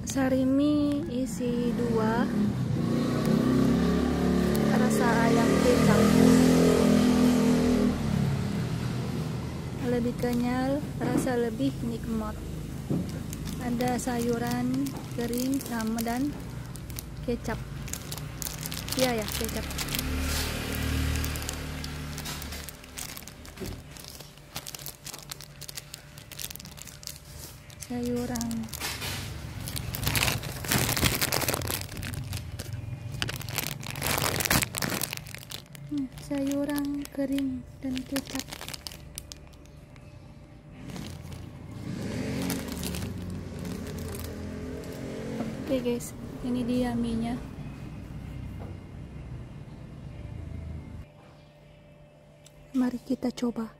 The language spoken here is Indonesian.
Sarimi isi 2, rasa ayam kecap, lebih kenyal, rasa lebih nikmat. Ada sayuran kering sama dan kecap. Iya ya, kecap. Sayuran sayuran kering dan kecap. Oke guys, ini dia mie-nya. Mari kita coba.